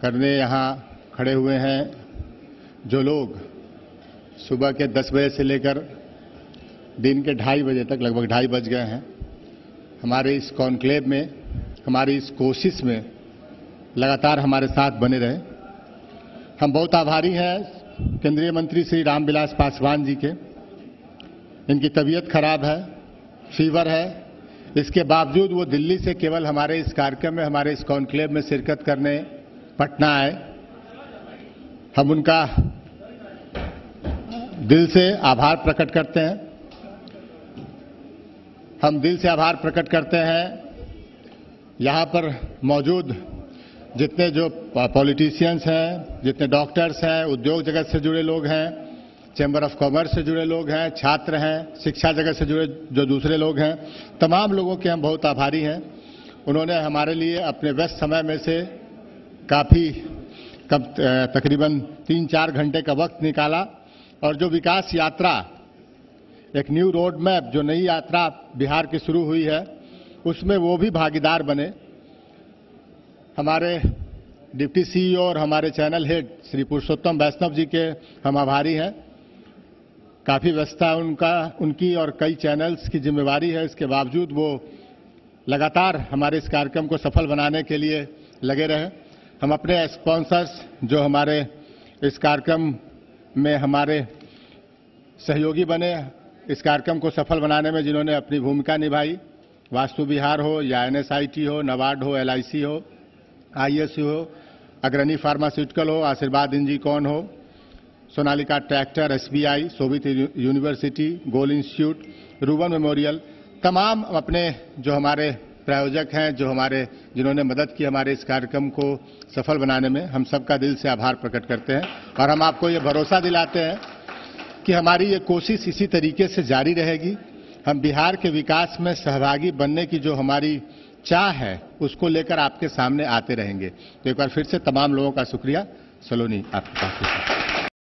करने यहाँ खड़े हुए हैं जो लोग सुबह के 10 बजे से लेकर दिन के 2:30 बजे तक, लगभग 2:30 बज गए हैं, हमारे इस कॉन्क्लेव में, हमारी इस कोशिश में लगातार हमारे साथ बने रहे। हम बहुत आभारी हैं केंद्रीय मंत्री श्री रामविलास पासवान जी के। इनकी तबीयत खराब है, फीवर है, इसके बावजूद वो दिल्ली से केवल हमारे इस कार्यक्रम में, हमारे इस कॉन्क्लेव में शिरकत करने पटना आए। हम उनका दिल से आभार प्रकट करते हैं। हम दिल से आभार प्रकट करते हैं यहाँ पर मौजूद जितने जो पॉलिटिशियंस हैं, जितने डॉक्टर्स हैं, उद्योग जगत से जुड़े लोग हैं, चैम्बर ऑफ कॉमर्स से जुड़े लोग हैं, छात्र हैं, शिक्षा जगत से जुड़े जो दूसरे लोग हैं, तमाम लोगों के हम बहुत आभारी हैं। उन्होंने हमारे लिए अपने व्यस्त समय में से काफ़ी तकरीबन 3-4 घंटे का वक्त निकाला और जो विकास यात्रा, एक न्यू रोड मैप, जो नई यात्रा बिहार की शुरू हुई है, उसमें वो भी भागीदार बने। हमारे डिप्टी सीईओ और हमारे चैनल हेड श्री पुरुषोत्तम वैष्णव जी के हम आभारी हैं। काफ़ी व्यस्तता उनकी और कई चैनल्स की जिम्मेवारी है, इसके बावजूद वो लगातार हमारे इस कार्यक्रम को सफल बनाने के लिए लगे रहे। हम अपने स्पॉन्सर्स जो हमारे इस कार्यक्रम में हमारे सहयोगी बने, इस कार्यक्रम को सफल बनाने में जिन्होंने अपनी भूमिका निभाई, वास्तु विहार हो या NSIT हो, नबार्ड हो, LIC हो, ISU हो, अग्रणी फार्मास्यूटिकल हो, आशीर्वाद इंजीकॉन हो, Sonalika tractor, SBI, Sovit University, Goal Institute, Ruban Memorial, तमाम अपने जो हमारे प्रायोजक हैं, जिन्होंने मदद की हमारे इस कार्यक्रम को सफल बनाने में, हम सबका दिल से आभार प्रकट करते हैं। और हम आपको ये भरोसा दिलाते हैं कि हमारी ये कोशिश इसी तरीके से जारी रहेगी। हम बिहार के विकास में सहभागी बनने की जो हमारी चाह है, उसको लेकर आपके सामने आते रहेंगे। तो एक बार फिर से तमाम लोगों का शुक्रिया। सलोनी, आपके पास।